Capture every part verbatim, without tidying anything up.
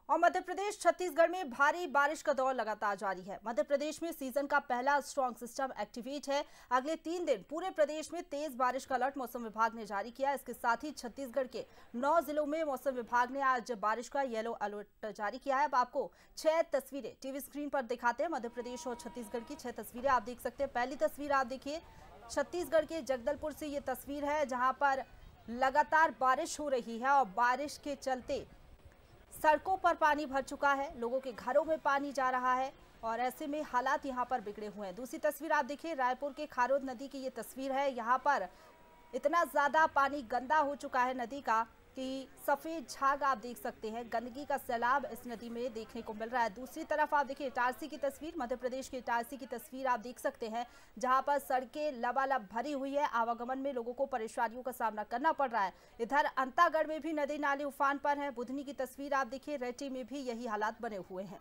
और मध्य प्रदेश छत्तीसगढ़ में भारी बारिश का दौर लगातार जारी है। मध्य प्रदेश में सीजन का पहला स्ट्रॉन्ग सिस्टम एक्टिवेट है। अगले तीन दिन पूरे प्रदेश में तेज बारिश का अलर्ट मौसम विभाग ने जारी किया। इसके साथ ही छत्तीसगढ़ के नौ जिलों में मौसम विभाग ने आज बारिश का येलो अलर्ट जारी किया है। अब आपको छह तस्वीरें टीवी स्क्रीन पर दिखाते हैं। मध्य प्रदेश और छत्तीसगढ़ की छह तस्वीरें आप देख सकते हैं। पहली तस्वीर आप देखिए, छत्तीसगढ़ के जगदलपुर से ये तस्वीर है, जहां पर लगातार बारिश हो रही है और बारिश के चलते सड़कों पर पानी भर चुका है, लोगों के घरों में पानी जा रहा है और ऐसे में हालात यहां पर बिगड़े हुए हैं। दूसरी तस्वीर आप देखिए, रायपुर के खारोद नदी की ये तस्वीर है। यहां पर इतना ज्यादा पानी गंदा हो चुका है नदी का कि सफेद झाग आप देख सकते हैं। गंदगी का सैलाब इस नदी में देखने को मिल रहा है। दूसरी तरफ आप देखिए इटारसी की तस्वीर, मध्य प्रदेश के इटारसी की तस्वीर आप देख सकते हैं, जहां पर सड़कें लबालब भरी हुई है। आवागमन में लोगों को परेशानियों का सामना करना पड़ रहा है। इधर अंतागढ़ में भी नदी नाले उफान पर है। बुधनी की तस्वीर आप देखिए, रेटी में भी यही हालात बने हुए हैं।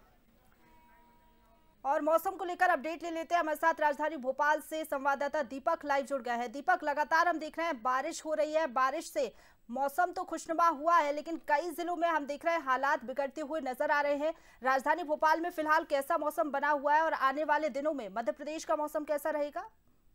और मौसम को लेकर अपडेट ले लेते हैं। हमारे साथ राजधानी भोपाल से संवाददाता दीपक लाइव जुड़ गया है। दीपक, लगातार हम देख रहे हैं बारिश हो रही है। बारिश से मौसम तो खुशनुमा हुआ है, लेकिन कई जिलों में हम देख रहे हैं हालात बिगड़ते हुए नजर आ रहे हैं। राजधानी भोपाल में फिलहाल कैसा मौसम बना हुआ है और आने वाले दिनों में मध्य प्रदेश का मौसम कैसा रहेगा?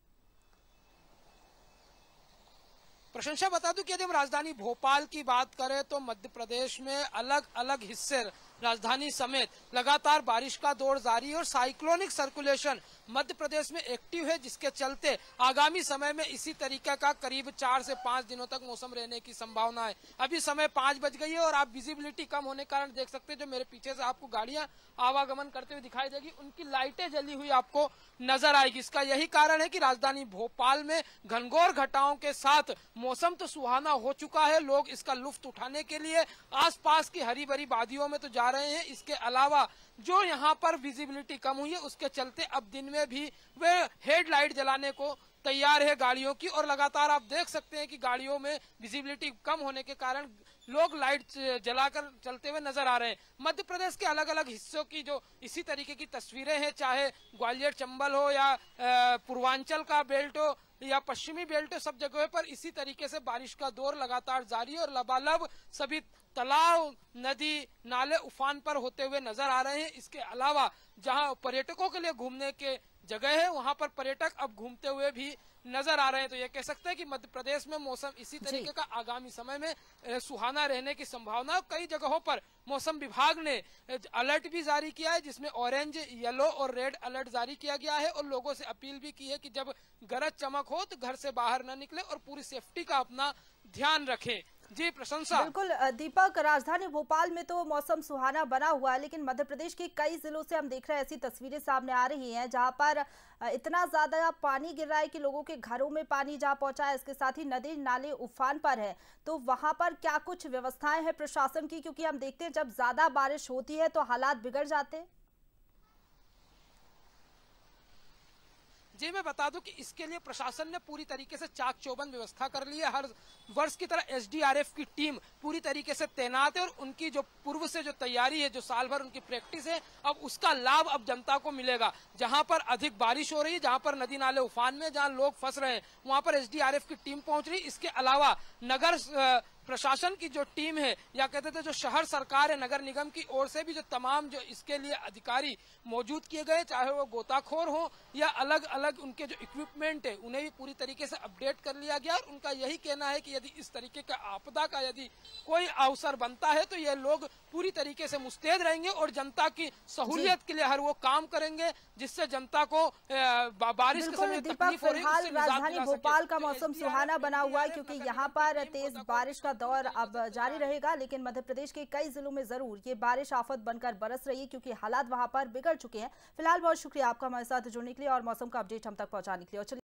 प्रशंसा बता दूं कि यदि हम राजधानी भोपाल की बात करें तो मध्य प्रदेश में अलग अलग हिस्से राजधानी समेत लगातार बारिश का दौर जारी है और साइक्लोनिक सर्कुलेशन मध्य प्रदेश में एक्टिव है, जिसके चलते आगामी समय में इसी तरीके का करीब चार से पांच दिनों तक मौसम रहने की संभावना है। अभी समय पांच बज गई है और आप विजिबिलिटी कम होने के कारण देख सकते हैं, जो मेरे पीछे से आपको गाड़ियां आवागमन करते हुए दिखाई देगी, उनकी लाइटें जली हुई आपको नजर आएगी। इसका यही कारण है कि राजधानी भोपाल में घनघोर घटाओं के साथ मौसम तो सुहाना हो चुका है। लोग इसका लुफ्त उठाने के लिए आसपास की हरी भरी वादियों में तो जा रहे हैं। इसके अलावा जो यहाँ पर विजिबिलिटी कम हुई है, उसके चलते अब दिन में भी वे हेडलाइट जलाने को तैयार है गाड़ियों की, और लगातार आप देख सकते हैं कि गाड़ियों में विजिबिलिटी कम होने के कारण लोग लाइट जलाकर चलते हुए नजर आ रहे हैं। मध्य प्रदेश के अलग अलग हिस्सों की जो इसी तरीके की तस्वीरें हैं, चाहे ग्वालियर चंबल हो या पूर्वांचल का बेल्ट हो या पश्चिमी बेल्ट, सब जगहों पर इसी तरीके से बारिश का दौर लगातार जारी है और लबालब सभी तालाब, नदी, नाले उफान पर होते हुए नजर आ रहे हैं। इसके अलावा जहां पर्यटकों के लिए घूमने के जगह है, वहां पर पर्यटक अब घूमते हुए भी नजर आ रहे हैं। तो ये कह सकते हैं कि मध्य प्रदेश में मौसम इसी तरीके का आगामी समय में सुहाना रहने की संभावना। कई जगहों पर मौसम विभाग ने अलर्ट भी जारी किया है, जिसमें ऑरेंज, येलो और रेड अलर्ट जारी किया गया है और लोगों से अपील भी की है कि जब गरज चमक हो तो घर से बाहर न निकले और पूरी सेफ्टी का अपना ध्यान रखें। जी प्रशंसा। बिल्कुल दीपक, राजधानी भोपाल में तो मौसम सुहाना बना हुआ है, लेकिन मध्य प्रदेश के कई जिलों से हम देख रहे हैं ऐसी तस्वीरें सामने आ रही हैं, जहां पर इतना ज्यादा पानी गिर रहा है कि लोगों के घरों में पानी जा पहुंचा है। इसके साथ ही नदी नाले उफान पर है। तो वहां पर क्या कुछ व्यवस्थाएं हैं प्रशासन की? क्योंकि हम देखते हैं जब ज्यादा बारिश होती है तो हालात बिगड़ जाते हैं। जी मैं बता दूं कि इसके लिए प्रशासन ने पूरी तरीके से चाक चौबंद व्यवस्था कर ली है। हर वर्ष की तरह एसडीआरएफ की टीम पूरी तरीके से तैनात है और उनकी जो पूर्व से जो तैयारी है, जो साल भर उनकी प्रैक्टिस है, अब उसका लाभ अब जनता को मिलेगा। जहां पर अधिक बारिश हो रही है, जहां पर नदी नाले उफान में, जहां लोग फंस रहे हैं, वहां पर एसडीआरएफ की टीम पहुंच रही है। इसके अलावा नगर प्रशासन की जो टीम है, या कहते थे जो शहर सरकार है, नगर निगम की ओर से भी जो तमाम जो इसके लिए अधिकारी मौजूद किए गए, चाहे वो गोताखोर हो या अलग अलग उनके जो इक्विपमेंट है, उन्हें भी पूरी तरीके से अपडेट कर लिया गया। और उनका यही कहना है कि यदि इस तरीके का आपदा का यदि कोई अवसर बनता है तो ये लोग पूरी तरीके से मुस्तैद रहेंगे और जनता की सहूलियत के लिए हर वो काम करेंगे जिससे जनता को बारिश के समय तकलीफ हो रही है। राजधानी भोपाल का मौसम सुहाना बना हुआ है, क्योंकि यहाँ पर तेज बारिश का दौर अब जारी रहेगा, लेकिन मध्य प्रदेश के कई जिलों में जरूर ये बारिश आफत बनकर बरस रही है, क्योंकि हालात वहां पर बिगड़ चुके हैं। फिलहाल बहुत शुक्रिया आपका हमारे साथ जुड़ने के लिए और मौसम का अपडेट हम तक पहुंचाने के लिए।